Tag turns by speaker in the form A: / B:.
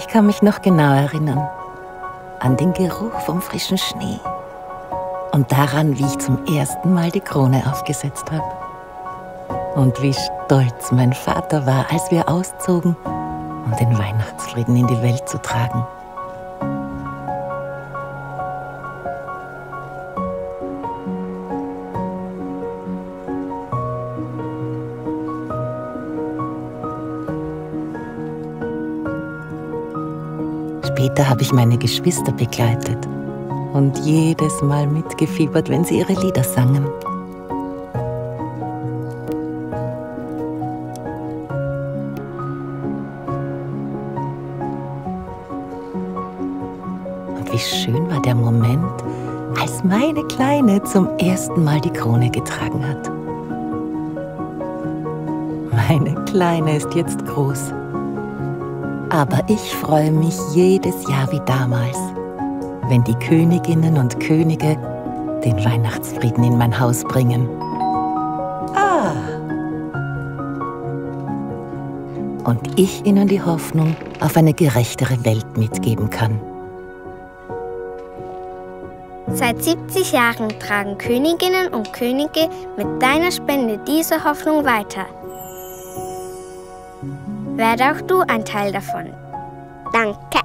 A: Ich kann mich noch genau erinnern an den Geruch vom frischen Schnee und daran, wie ich zum ersten Mal die Krone aufgesetzt habe. Und wie stolz mein Vater war, als wir auszogen, um den Weihnachtsfrieden in die Welt zu tragen. Später habe ich meine Geschwister begleitet und jedes Mal mitgefiebert, wenn sie ihre Lieder sangen. Und wie schön war der Moment, als meine Kleine zum ersten Mal die Krone getragen hat. Meine Kleine ist jetzt groß. Aber ich freue mich jedes Jahr wie damals, wenn die Königinnen und Könige den Weihnachtsfrieden in mein Haus bringen. Und ich ihnen die Hoffnung auf eine gerechtere Welt mitgeben kann.
B: Seit 70 Jahren tragen Königinnen und Könige mit deiner Spende diese Hoffnung weiter. Werde auch du ein Teil davon. Danke.